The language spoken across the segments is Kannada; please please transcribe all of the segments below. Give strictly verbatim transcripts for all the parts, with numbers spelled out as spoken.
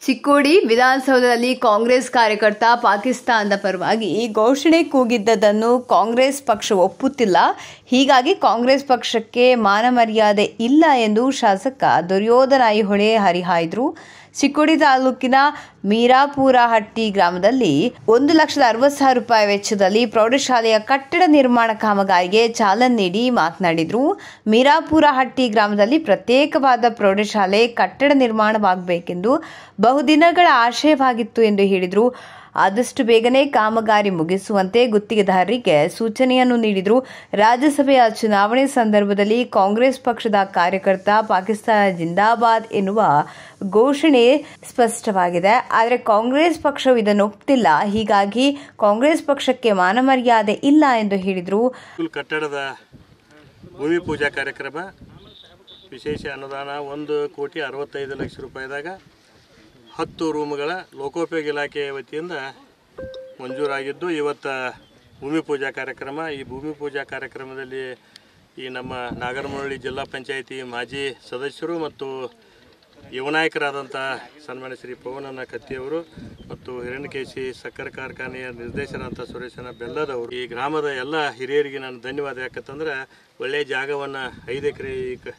ಚಿಕ್ಕೋಡಿ ವಿಧಾನಸೌಧದಲ್ಲಿ ಕಾಂಗ್ರೆಸ್ ಕಾರ್ಯಕರ್ತ ಪಾಕಿಸ್ತಾನದ ಪರವಾಗಿ ಘೋಷಣೆ ಕೂಗಿದ್ದನ್ನು ಕಾಂಗ್ರೆಸ್ ಪಕ್ಷ ಒಪ್ಪುತ್ತಿಲ್ಲ. ಹೀಗಾಗಿ ಕಾಂಗ್ರೆಸ್ ಪಕ್ಷಕ್ಕೆ ಮಾನಮರ್ಯಾದೆ ಇಲ್ಲ ಎಂದು ಶಾಸಕ ದುರ್ಯೋಧನ ಐಹೊಳೆ ಹರಿಹಾಯ್ದರು. ಚಿಕ್ಕೋಡಿ ತಾಲೂಕಿನ ಮೀರಾಪುರಹಟ್ಟಿ ಗ್ರಾಮದಲ್ಲಿ ಒಂದು ಲಕ್ಷದ ಅರವತ್ತು ಸಾವಿರ ರೂಪಾಯಿ ವೆಚ್ಚದಲ್ಲಿ ಪ್ರೌಢಶಾಲೆಯ ಕಟ್ಟಡ ನಿರ್ಮಾಣ ಕಾಮಗಾರಿಗೆ ಚಾಲನೆ ನೀಡಿ ಮಾತನಾಡಿದರು. ಮೀರಾಪುರಹಟ್ಟಿ ಗ್ರಾಮದಲ್ಲಿ ಪ್ರತ್ಯೇಕವಾದ ಪ್ರೌಢಶಾಲೆ ಕಟ್ಟಡ ನಿರ್ಮಾಣವಾಗಬೇಕೆಂದು ಬಹುದಿನಗಳ ಆಶಯವಾಗಿತ್ತು ಎಂದು ಹೇಳಿದರು. ಆದಷ್ಟು ಬೇಗನೆ ಕಾಮಗಾರಿ ಮುಗಿಸುವಂತೆ ಗುತ್ತಿಗೆದಾರರಿಗೆ ಸೂಚನೆಯನ್ನು ನೀಡಿದರು. ರಾಜ್ಯಸಭೆಯ ಚುನಾವಣೆ ಸಂದರ್ಭದಲ್ಲಿ ಕಾಂಗ್ರೆಸ್ ಪಕ್ಷದ ಕಾರ್ಯಕರ್ತ ಪಾಕಿಸ್ತಾನ ಜಿಂದಾಬಾದ್ ಎನ್ನುವ ಘೋಷಣೆ ಸ್ಪಷ್ಟವಾಗಿದೆ. ಆದರೆ ಕಾಂಗ್ರೆಸ್ ಪಕ್ಷವು ಇದನ್ನು ಒಪ್ಪುತ್ತಿಲ್ಲ. ಹೀಗಾಗಿ ಕಾಂಗ್ರೆಸ್ ಪಕ್ಷಕ್ಕೆ ಮಾನಮರ್ಯಾದೆ ಇಲ್ಲ ಎಂದು ಹೇಳಿದರು. ಕಟ್ಟಡದ ಭೂಮಿ ಪೂಜಾ ಕಾರ್ಯಕ್ರಮ ವಿಶೇಷ ಅನುದಾನ ಒಂದು ಕೋಟಿ ಅರವತ್ತೈದು ಲಕ್ಷ ರೂಪಾಯಿದಾಗ ಹತ್ತು ರೂಮ್ಗಳ ಲೋಕೋಪಯೋಗಿ ಇಲಾಖೆ ವತಿಯಿಂದ ಮಂಜೂರಾಗಿದ್ದು ಇವತ್ತು ಭೂಮಿ ಪೂಜಾ ಕಾರ್ಯಕ್ರಮ. ಈ ಭೂಮಿ ಪೂಜಾ ಕಾರ್ಯಕ್ರಮದಲ್ಲಿ ಈ ನಮ್ಮ ನಾಗರಮುರಳಿ ಜಿಲ್ಲಾ ಪಂಚಾಯಿತಿ ಮಾಜಿ ಸದಸ್ಯರು ಮತ್ತು ಯುವ ನಾಯಕರಾದಂಥ ಸನ್ಮಾನ್ಯ ಶ್ರೀ ಪವನನ ಕತ್ತಿಯವರು ಮತ್ತು ಹಿರಣ್ಯಕೇಶಿ ಸಕ್ಕರೆ ಕಾರ್ಖಾನೆಯ ನಿರ್ದೇಶನಂತ ಸುರೇಶನ ಬೆಲ್ಲದವರು, ಈ ಗ್ರಾಮದ ಎಲ್ಲ ಹಿರಿಯರಿಗೆ ನಾನು ಧನ್ಯವಾದ. ಯಾಕಂತಂದ್ರೆ ಒಳ್ಳೆಯ ಜಾಗವನ್ನು ಐದು ಎಕರೆ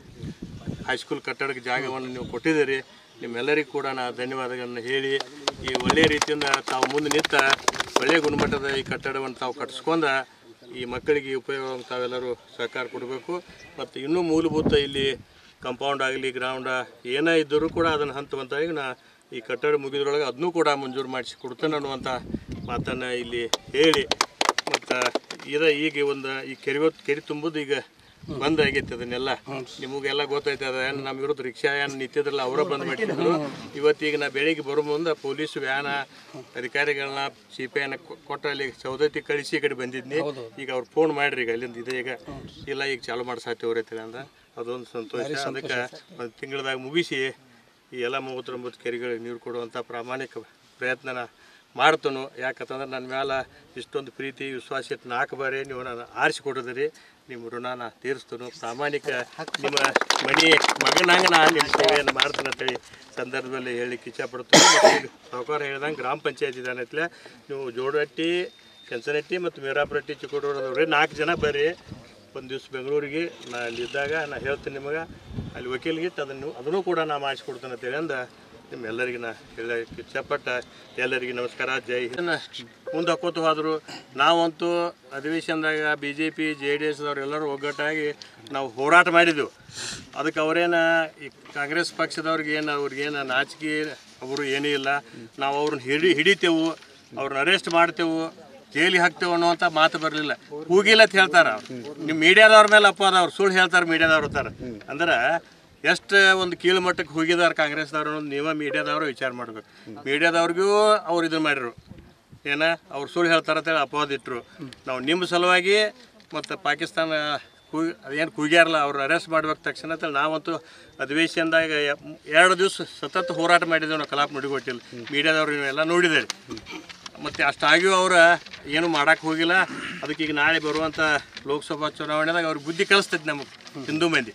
ಹೈಸ್ಕೂಲ್ ಕಟ್ಟಡಕ್ಕೆ ಜಾಗವನ್ನು ನೀವು ಕೊಟ್ಟಿದ್ದೀರಿ. ನಿಮ್ಮೆಲ್ಲರಿಗೂ ಕೂಡ ನಾನು ಧನ್ಯವಾದಗಳನ್ನು ಹೇಳಿ ಈ ಒಳ್ಳೆಯ ರೀತಿಯಿಂದ ತಾವು ಮುಂದೆ ನಿಂತ ಒಳ್ಳೆಯ ಗುಣಮಟ್ಟದ ಈ ಕಟ್ಟಡವನ್ನು ತಾವು ಕಟ್ಟಿಸ್ಕೊಂಡ ಈ ಮಕ್ಕಳಿಗೆ ಉಪಯೋಗ ತಾವೆಲ್ಲರೂ ಸಹಕಾರ ಕೊಡಬೇಕು. ಮತ್ತು ಇನ್ನೂ ಮೂಲಭೂತ ಇಲ್ಲಿ ಕಂಪೌಂಡ್ ಆಗಲಿ ಗ್ರೌಂಡ ಏನೇ ಇದ್ದರೂ ಕೂಡ ಅದನ್ನು ಹಂತವಂತಾಗಿ ನಾ ಈ ಕಟ್ಟಡ ಮುಗಿದ್ರೊಳಗೆ ಅದನ್ನೂ ಕೂಡ ಮಂಜೂರು ಮಾಡಿಸಿ ಕೊಡ್ತೇನೆ ಅನ್ನುವಂಥ ಮಾತನ್ನು ಇಲ್ಲಿ ಹೇಳಿ, ಮತ್ತು ಇದ ಈಗ ಒಂದು ಈ ಕೆರೆ ಕೆರೆ ತುಂಬೋದು ಈಗ ಬಂದ್ ಆಗೈತೆ. ಅದನ್ನೆಲ್ಲ ನಿಮಗೆಲ್ಲ ಗೊತ್ತೈತೆ. ಅದ ಏನು ನಮ್ಮ ವಿರುದ್ಧ ರಿಕ್ಷಾ ಏನು ನಿಂತಿದ್ರಲ್ಲ ಅವರ ಬಂದು ಬಿಟ್ಟಿದ್ರು. ಇವತ್ತೀಗ ನಾ ಬೆಳಿಗ್ಗೆ ಬರೋ ಮುಂದೆ ಪೊಲೀಸ್ ವ್ಯಾನ ಅಧಿಕಾರಿಗಳನ್ನ ಸಿ ಪಿ ಐನ ಕೊಟ್ಟ ಅಲ್ಲಿ ಸೌದತ್ತಿ ಕಳಿಸಿ ಈ ಕಡೆ ಬಂದಿದ್ನಿ. ಈಗ ಅವ್ರು ಫೋನ್ ಮಾಡ್ರಿ ಈಗ ಅಲ್ಲಿಂದ ಇದೆ ಈಗ ಇಲ್ಲ ಈಗ ಚಾಲು ಮಾಡ್ಸಾತಿವ್ರೈತಿ ಅಂದ ಅದೊಂದು ಸಂತೋಷ. ಅದಕ್ಕೆ ಒಂದು ತಿಂಗಳದಾಗ ಮುಗಿಸಿ ಈ ಎಲ್ಲ ಮೂವತ್ತೊಂಬತ್ತು ಕೆರೆಗಳಿಗೆ ನೀರು ಕೊಡುವಂಥ ಪ್ರಾಮಾಣಿಕ ಪ್ರಯತ್ನನ ಮಾಡ್ತನು. ಯಾಕಂತಂದ್ರೆ ನನ್ನ ಮ್ಯಾಲ ಇಷ್ಟೊಂದು ಪ್ರೀತಿ ವಿಶ್ವಾಸ ಇಟ್ಟು ನಾಲ್ಕು ಬಾರಿ ನೀವು ನಾನು ಆರಿಸಿಕೊಟ್ಟಿದ್ದೀರಿ. ನಿಮ್ಮ ಋಣನ ತೀರಿಸ್ತನು. ಪ್ರಾಮಾಣಿಕ ನಿಮ್ಮ ಮನೆ ಮಗನಾಗ ನಾನು ನಿಮ್ಮ ಸೇವೆಯನ್ನು ಮಾಡ್ತಾನೆ ಅಂತೇಳಿ ಸಂದರ್ಭದಲ್ಲಿ ಹೇಳಲಿಕ್ಕೆ ಇಚ್ಛಪಡ್ತೀನಿ. ಸಾವುಕಾರ ಹೇಳ್ದಂಗೆ ಗ್ರಾಮ ಪಂಚಾಯತ್ ಇದಾನತ್ಲೆ ನೀವು ಜೋಡಹಟ್ಟಿ, ಕೆಂಚನಹಟ್ಟಿ ಮತ್ತು ಮೀರಾಪುರಹಟ್ಟಿ ಚಿಕ್ಕೋಡವ್ರಿ ನಾಲ್ಕು ಜನ ಬರ್ರಿ ಒಂದು ದಿವ್ಸ ಬೆಂಗಳೂರಿಗೆ. ನಾ ಅಲ್ಲಿದ್ದಾಗ ನಾ ಹೇಳ್ತೀನಿ ನಿಮಗೆ ಅಲ್ಲಿ ವಕೀಲಿಗಿಟ್ಟು ಅದನ್ನು ಅದನ್ನು ಕೂಡ ನಾ ಮಾಡಿಸ್ಕೊಡ್ತೇನೆ ಅಂತೇಳಿ ಅಂದ ನಿಮ್ಮೆಲ್ಲರಿಗೆ ನಾ ಹೇಳಕ್ಕೆ ಇಚ್ಛಪಟ್ಟ. ಎಲ್ಲರಿಗೆ ನಮಸ್ಕಾರ, ಜೈ ಹಿಂದ್. ಮುಂದೆ ಹಾಕೋತ ಹೋದರು. ನಾವಂತೂ ಅಧಿವೇಶನದಾಗ B J P J D ಎಸ್ದವ್ರು ಎಲ್ಲರೂ ಒಗ್ಗಟ್ಟಾಗಿ ನಾವು ಹೋರಾಟ ಮಾಡಿದ್ದೆವು. ಅದಕ್ಕೆ ಅವರೇನ ಈ ಕಾಂಗ್ರೆಸ್ ಪಕ್ಷದವ್ರಿಗೆ ಏನು ಅವ್ರಿಗೇನು ನಾಚಿಕೆ ಅವರು ಏನೂ ಇಲ್ಲ. ನಾವು ಅವ್ರನ್ನ ಹಿಡಿ ಹಿಡಿತೇವು ಅವ್ರನ್ನ ಅರೆಸ್ಟ್ ಮಾಡ್ತೇವೆ, ಜೈಲಿಗೆ ಹಾಕ್ತೇವೆ ಅನ್ನೋವಂಥ ಮಾತು ಬರಲಿಲ್ಲ. ಕೂಗಿಲ್ಲ ಅಂತ ಹೇಳ್ತಾರೆ. ನಿಮ್ಮ ಮೀಡಿಯಾದವ್ರ ಮೇಲೆ ಅಪವಾದ ಅವ್ರು ಸುಳ್ಳು ಹೇಳ್ತಾರೆ. ಮೀಡಿಯಾದವ್ರು ಇರ್ತಾರೆ ಅಂದ್ರೆ ಎಷ್ಟು ಒಂದು ಕೀಳು ಮಟ್ಟಕ್ಕೆ ಹೋಗಿದ್ದಾರೆ ಕಾಂಗ್ರೆಸ್ದವ್ರು ಅನ್ನೋದು ನೀವೇ ಮೀಡಿಯಾದವರು ವಿಚಾರ ಮಾಡಬೇಕು. ಮೀಡಿಯಾದವ್ರಿಗೂ ಅವ್ರು ಇದನ್ನು ಮಾಡಿರು ಏನ ಅವ್ರು ಸುಳ್ಳು ಹೇಳ್ತಾರೆ ಅಂತೇಳಿ ಅಪವಾದ ಇಟ್ಟರು. ನಾವು ನಿಮ್ಮ ಸಲುವಾಗಿ ಮತ್ತು ಪಾಕಿಸ್ತಾನ ಕೂಗಿ ಅದೇನು ಕೂಗ್ಯಾರಲ್ಲ ಅವ್ರು ಅರೆಸ್ಟ್ ಮಾಡ್ಬೇಕು ತಕ್ಷಣ ಅಂತೇಳಿ ನಾವಂತೂ ಅಧಿವೇಶನದಾಗ ಎರಡು ದಿವಸ ಸತತ ಹೋರಾಟ ಮಾಡಿದ್ದೇವೆ. ನಾವು ಕಲಾಪ ನುಡಿಗೊಟ್ಟಿಲ್ಲ. ಮೀಡಿಯಾದವ್ರು ನೀವೆಲ್ಲ ನೋಡಿದ್ದಾರೆ. ಮತ್ತು ಅಷ್ಟಾಗಿಯೂ ಅವ್ರು ಏನು ಮಾಡೋಕ್ಕೆ ಹೋಗಿಲ್ಲ. ಅದಕ್ಕೆ ಈಗ ನಾಳೆ ಬರುವಂಥ ಲೋಕಸಭಾ ಚುನಾವಣೆದಾಗ ಅವ್ರಿಗೆ ಬುದ್ಧಿ ಕಲಿಸ್ತೈತಿ ನಮಗೆ ಹಿಂದೂ ಮಂದಿ.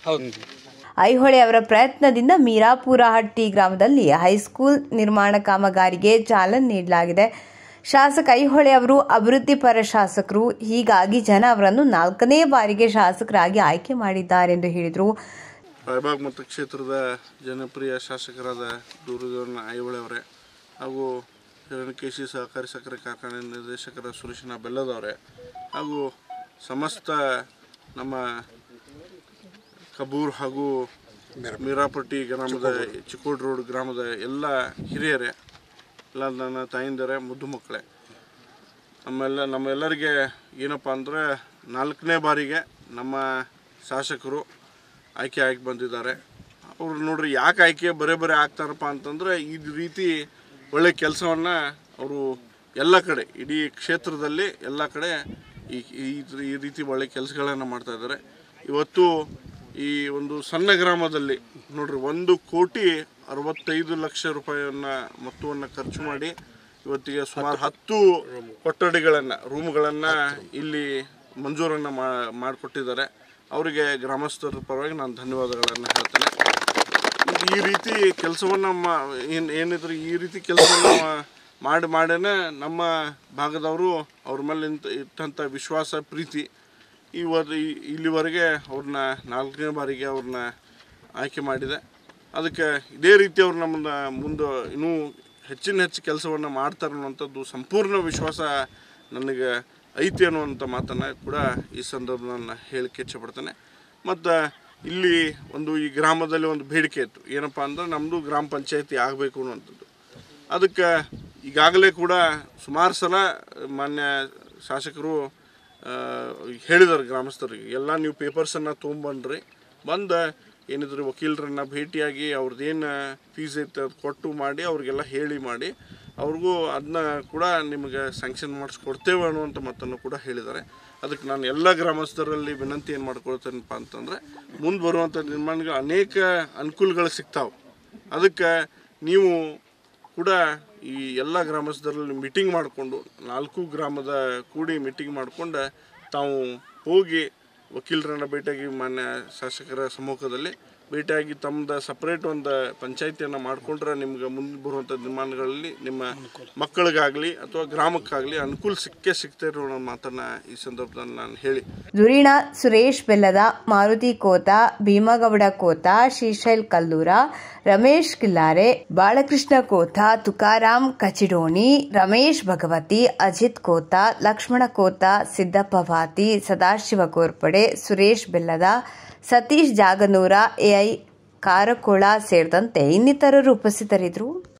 ಐಹೊಳೆ ಅವರ ಪ್ರಯತ್ನದಿಂದ ಮೀರಾಪುರಹಟ್ಟಿ ಗ್ರಾಮದಲ್ಲಿ ಹೈಸ್ಕೂಲ್ ನಿರ್ಮಾಣ ಕಾಮಗಾರಿಗೆ ಚಾಲನೆ ನೀಡಲಾಗಿದೆ. ಶಾಸಕ ಐಹೊಳೆ ಅವರು ಅಭಿವೃದ್ಧಿಪರ ಶಾಸಕರು. ಹೀಗಾಗಿ ಜನ ಅವರನ್ನು ನಾಲ್ಕನೇ ಬಾರಿಗೆ ಶಾಸಕರಾಗಿ ಆಯ್ಕೆ ಮಾಡಿದ್ದಾರೆ ಎಂದು ಹೇಳಿದರು. ರಾಯಬಾಗ್ ಮತಕ್ಷೇತ್ರದ ಜನಪ್ರಿಯ ಶಾಸಕರಾದ ದುರ್ಯೋಧನ ಐಹೊಳೆ ಅವರೇ ಹಾಗೂ ಹಿರಣ್ಯಕೇಶಿ ಸಹಕಾರಿ ಸಕ್ಕರೆ ಕಾರ್ಖಾನೆ ನಿರ್ದೇಶಕರ ಸುರೇಶನ ಬೆಲ್ಲದವರೇ ಹಾಗೂ ಸಮಸ್ತ ನಮ್ಮ ಕಬೂರ್ ಹಾಗೂ ಮೀರಾಪಟ್ಟಿ ಗ್ರಾಮದ ಚಿಕ್ಕೋಡಿ ರೋಡ್ ಗ್ರಾಮದ ಎಲ್ಲ ಹಿರಿಯರೇ, ಎಲ್ಲ ನನ್ನ ತಾಯಿಂದರೆ, ಮುದ್ದು ಮಕ್ಕಳೇ, ನಮ್ಮೆಲ್ಲ ನಮ್ಮೆಲ್ಲರಿಗೆ ಏನಪ್ಪ ಅಂದರೆ ನಾಲ್ಕನೇ ಬಾರಿಗೆ ನಮ್ಮ ಶಾಸಕರು ಆಯ್ಕೆ ಆಗಿ ಬಂದಿದ್ದಾರೆ. ಅವರು ನೋಡ್ರಿ ಯಾಕೆ ಆಯ್ಕೆ ಬರೇ ಬರೇ ಆಗ್ತಾರಪ್ಪ ಅಂತಂದರೆ ಈ ರೀತಿ ಒಳ್ಳೆ ಕೆಲಸವನ್ನು ಅವರು ಎಲ್ಲ ಕಡೆ ಇಡೀ ಕ್ಷೇತ್ರದಲ್ಲಿ ಎಲ್ಲ ಕಡೆ ಈ ಈ ರೀತಿ ಒಳ್ಳೆ ಕೆಲಸಗಳನ್ನು ಮಾಡ್ತಾಯಿದ್ದಾರೆ. ಇವತ್ತು ಈ ಒಂದು ಸಣ್ಣ ಗ್ರಾಮದಲ್ಲಿ ನೋಡ್ರಿ ಒಂದು ಕೋಟಿ ಅರವತ್ತೈದು ಲಕ್ಷ ರೂಪಾಯಿಯನ್ನು ಮೊತ್ತವನ್ನು ಖರ್ಚು ಮಾಡಿ ಇವತ್ತಿಗೆ ಸುಮಾರು ಹತ್ತು ಕೊಠಡಿಗಳನ್ನು ರೂಮ್ಗಳನ್ನು ಇಲ್ಲಿ ಮಂಜೂರನ್ನು ಮಾಡಿಕೊಟ್ಟಿದ್ದಾರೆ. ಅವರಿಗೆ ಗ್ರಾಮಸ್ಥರ ಪರವಾಗಿ ನಾನು ಧನ್ಯವಾದಗಳನ್ನು ಹೇಳ್ತೇನೆ. ಈ ರೀತಿ ಕೆಲಸವನ್ನು ಏನು ಏನಿದ್ರು ಈ ರೀತಿ ಕೆಲಸವನ್ನು ಮಾಡಿ ಮಾಡೇನೆ ನಮ್ಮ ಭಾಗದವರು ಅವ್ರ ಮೇಲೆ ಇಂತ ಇಟ್ಟಂಥ ವಿಶ್ವಾಸ ಪ್ರೀತಿ ಇವತ್ತು ಇಲ್ಲಿವರೆಗೆ ಅವ್ರನ್ನ ನಾಲ್ಕನೇ ಬಾರಿಗೆ ಅವ್ರನ್ನ ಆಯ್ಕೆ ಮಾಡಿದೆ. ಅದಕ್ಕೆ ಇದೇ ರೀತಿ ಅವ್ರು ನಮ್ಮನ್ನ ಮುಂದೆ ಇನ್ನೂ ಹೆಚ್ಚಿನ ಹೆಚ್ಚು ಕೆಲಸವನ್ನು ಮಾಡ್ತಾರೆ ಅನ್ನುವಂಥದ್ದು ಸಂಪೂರ್ಣ ವಿಶ್ವಾಸ ನನಗೆ ಐತಿ ಅನ್ನುವಂಥ ಮಾತನ್ನು ಕೂಡ ಈ ಸಂದರ್ಭದಲ್ಲಿ ನಾನು ಹೇಳಿಕ್ಕೆ ಇಚ್ಛೆಪಡ್ತೇನೆ. ಮತ್ತು ಇಲ್ಲಿ ಒಂದು ಈ ಗ್ರಾಮದಲ್ಲಿ ಒಂದು ಬೇಡಿಕೆ ಇತ್ತು, ಏನಪ್ಪ ಅಂದ್ರೆ ನಮ್ಮದು ಗ್ರಾಮ ಪಂಚಾಯತಿ ಆಗಬೇಕು ಅನ್ನುವಂಥದ್ದು. ಅದಕ್ಕೆ ಈಗಾಗಲೇ ಕೂಡ ಸುಮಾರು ಸಲ ಮಾನ್ಯ ಶಾಸಕರು ಹೇಳಿದ್ದಾರೆ ಗ್ರಾಮಸ್ಥರಿಗೆ, ಎಲ್ಲ ನೀವು ಪೇಪರ್ಸನ್ನು ತೊಗೊಂಬನ್ರಿ, ಬಂದು ಏನಿದ್ರು ವಕೀಲರನ್ನ ಭೇಟಿಯಾಗಿ ಅವ್ರದ್ದೇನು ಫೀಸ್ ಐತೆ ಅದು ಕೊಟ್ಟು ಮಾಡಿ ಅವ್ರಿಗೆಲ್ಲ ಹೇಳಿ ಮಾಡಿ ಅವ್ರಿಗೂ ಅದನ್ನ ಕೂಡ ನಿಮಗೆ ಸ್ಯಾಂಕ್ಷನ್ ಮಾಡಿಸ್ಕೊಡ್ತೇವೆ ಅನ್ನುವಂಥ ಮಾತನ್ನು ಕೂಡ ಹೇಳಿದ್ದಾರೆ. ಅದಕ್ಕೆ ನಾನು ಎಲ್ಲ ಗ್ರಾಮಸ್ಥರಲ್ಲಿ ವಿನಂತಿ ಏನು ಮಾಡ್ಕೊಳ್ತೇನಪ್ಪ ಅಂತಂದರೆ, ಮುಂದೆ ಬರುವಂಥ ನಿರ್ಮಾಣಗಳು ಅನೇಕ ಅನುಕೂಲಗಳು ಸಿಗ್ತಾವೆ. ಅದಕ್ಕೆ ನೀವು ಕೂಡ ಈ ಎಲ್ಲ ಗ್ರಾಮಸ್ಥರಲ್ಲಿ ಮೀಟಿಂಗ್ ಮಾಡಿಕೊಂಡು ನಾಲ್ಕು ಗ್ರಾಮದ ಕೂಡಿ ಮೀಟಿಂಗ್ ಮಾಡಿಕೊಂಡು ತಾವು ಹೋಗಿ ವಕೀಲರನ್ನು ಭೇಟಿಯಾಗಿ ಮಾನ್ಯ ಶಾಸಕರ ಸಮ್ಮುಖದಲ್ಲಿ ಭೇಟಿಯಾಗಿ ತಮ್ಮದು ಸಪ್ರೇಟ್ ಒಂದು ಪಂಚಾಯಿತಿಯನ್ನು ಮಾಡಿಕೊಂಡ್ರೆ ನಿಮ್ಗೆ ಮುಂದೆ ಬರುವಂಥ ನಿರ್ಮಾಣಗಳಲ್ಲಿ ನಿಮ್ಮ ಮಕ್ಕಳಿಗಾಗಲಿ ಅಥವಾ ಗ್ರಾಮಕ್ಕಾಗಲಿ ಅನುಕೂಲ ಸಿಕ್ಕೇ ಸಿಗ್ತಾ ಇರೋ ಮಾತನ್ನು ಈ ಸಂದರ್ಭದಲ್ಲಿ ನಾನು ಹೇಳಿ ಧುರೀಣ ಸುರೇಶ್ ಬೆಲ್ಲದ, ಮಾರುತಿ ಕೋತ, ಭೀಮಗೌಡ ಕೋತ, ಶ್ರೀಶೈಲ್ ಕಲ್ಲೂರ, ರಮೇಶ್ ಕಿಲ್ಲಾರೆ, ಬಾಳಕೃಷ್ಣ ಕೋತ, ತುಕಾರಾಮ್ ಕಚಿಡೋಣಿ, ರಮೇಶ್ ಭಗವತಿ, ಅಜಿತ್ ಕೋತ, ಲಕ್ಷ್ಮಣ ಕೋತ, ಸಿದ್ದಪ್ಪ ಭಾತಿ, ಸದಾಶಿವ ಗೋರ್ಪಡೆ, ಸುರೇಶ್ ಬೆಲ್ಲದ, ಸತೀಶ್ ಜಾಗನೂರ, ಎಐ ಕಾರಕೋಳ ಸೇರಿದಂತೆ ಇನ್ನಿತರರು ಉಪಸ್ಥಿತರಿದ್ದರು.